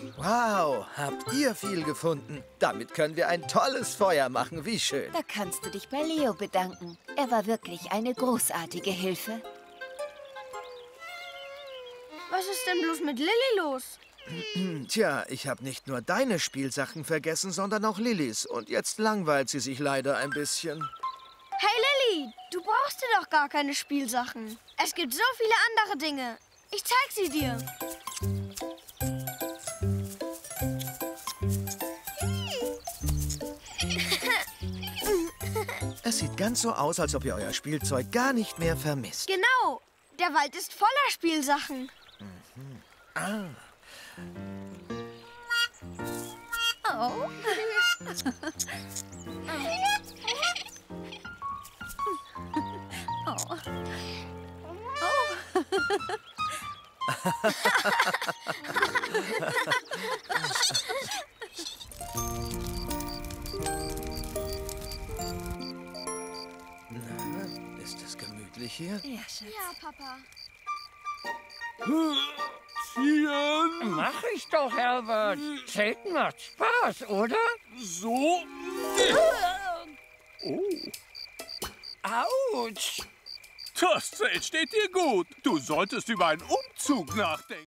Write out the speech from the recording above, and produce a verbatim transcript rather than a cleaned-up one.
Wow, habt ihr viel gefunden? Damit können wir ein tolles Feuer machen. Wie schön. Da kannst du dich bei Leo bedanken. Er war wirklich eine großartige Hilfe. Was ist denn bloß mit Lilly los? Tja, ich habe nicht nur deine Spielsachen vergessen, sondern auch Lillys. Und jetzt langweilt sie sich leider ein bisschen. Hey Lilly, du brauchst dir doch gar keine Spielsachen. Es gibt so viele andere Dinge. Ich zeig sie dir. Es sieht ganz so aus, als ob ihr euer Spielzeug gar nicht mehr vermisst. Genau, der Wald ist voller Spielsachen. Mhm. Ah. Oh. Oh. Oh. Na, ist es gemütlich hier? Ja, Schatz. Ja, Papa. Ziehen! Mach ich doch, Herbert. Zelten macht Spaß, oder? So. Oh. Autsch! Das Zelt steht dir gut. Du solltest über einen Umzug nachdenken.